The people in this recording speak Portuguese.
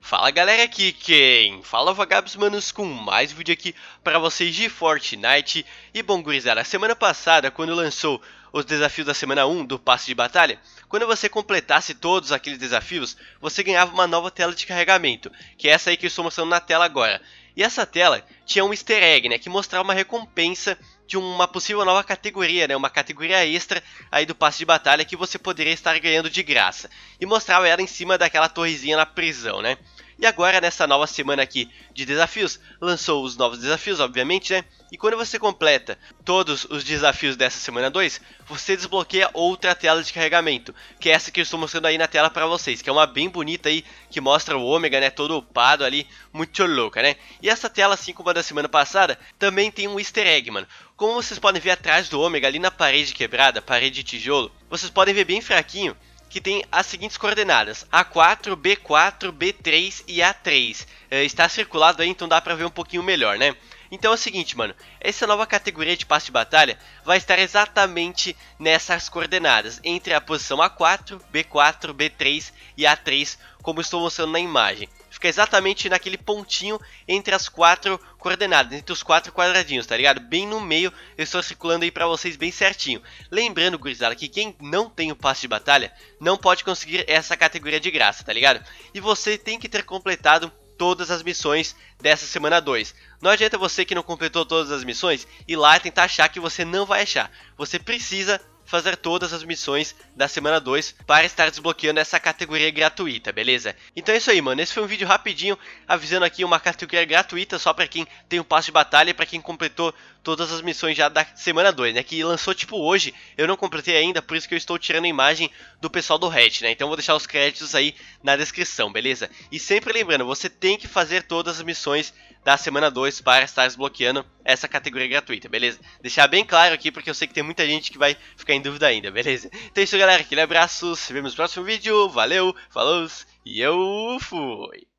Fala galera, aqui quem fala Vagabos Manos com mais vídeo aqui pra vocês de Fortnite. E bom gurizada, semana passada quando lançou os desafios da semana 1 do passe de batalha, quando você completasse todos aqueles desafios, você ganhava uma nova tela de carregamento, que é essa aí que eu estou mostrando na tela agora. E essa tela tinha um easter egg, né, que mostrava uma recompensa de uma possível nova categoria, né, uma categoria extra aí do passe de batalha que você poderia estar ganhando de graça. E mostrava ela em cima daquela torrezinha na prisão, né. E agora, nessa nova semana aqui de desafios, lançou os novos desafios, obviamente, né? E quando você completa todos os desafios dessa semana 2, você desbloqueia outra tela de carregamento, que é essa que eu estou mostrando aí na tela pra vocês, que é uma bem bonita aí, que mostra o ômega, né? Todo upado ali, muito louca, né? E essa tela, assim como a da semana passada, também tem um easter egg, mano. Como vocês podem ver atrás do ômega, ali na parede quebrada, parede de tijolo, vocês podem ver bem fraquinho, que tem as seguintes coordenadas: A4, B4, B3 e A3. Está circulado aí, então dá pra ver um pouquinho melhor, né? Então é o seguinte, mano, essa nova categoria de passe de batalha vai estar exatamente nessas coordenadas, entre a posição A4, B4, B3 e A3, como estou mostrando na imagem. Fica exatamente naquele pontinho entre as quatro coordenadas, entre os quatro quadradinhos, tá ligado? Bem no meio, eu estou circulando aí pra vocês bem certinho. Lembrando, gurizada, que quem não tem o passe de batalha não pode conseguir essa categoria de graça, tá ligado? E você tem que ter completado todas as missões dessa semana 2. Não adianta você que não completou todas as missões ir lá e tentar achar, que você não vai achar. Você precisa fazer todas as missões da semana 2 para estar desbloqueando essa categoria gratuita, beleza? Então é isso aí, mano. Esse foi um vídeo rapidinho avisando aqui uma categoria gratuita só para quem tem o passe de batalha e para quem completou todas as missões já da semana 2, né? Que lançou tipo hoje, eu não completei ainda, por isso que eu estou tirando a imagem do pessoal do Hatch, né? Então eu vou deixar os créditos aí na descrição, beleza? E sempre lembrando, você tem que fazer todas as missões da semana 2 para estar desbloqueando essa categoria gratuita, beleza? Deixar bem claro aqui, porque eu sei que tem muita gente que vai ficar em dúvida ainda, beleza? Então é isso, galera, aquele abraço, se vemos no próximo vídeo, valeu, falou, e eu fui!